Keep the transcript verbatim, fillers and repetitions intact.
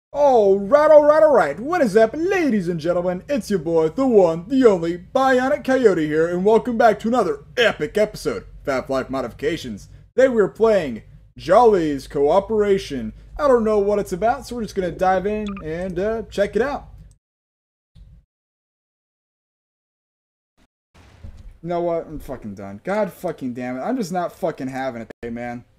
Alright, alright, alright. What is up, ladies and gentlemen? It's your boy, the one, the only, Bionic Coyote here, and welcome back to another epic episode of Half-Life Modifications. Today we're playing Jolly's Cooperation. I don't know what it's about, so we're just gonna dive in and uh, check it out. You know what? I'm fucking done. God fucking damn it. I'm just not fucking having it today, man.